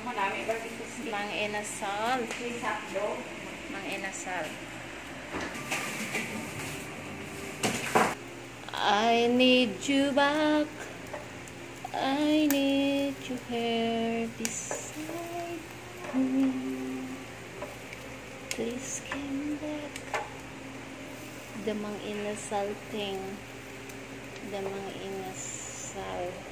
Mang inasal. Mang inasal. I need you back. I need you here beside me. Please come back. The mang inasal thing. The mang inasal.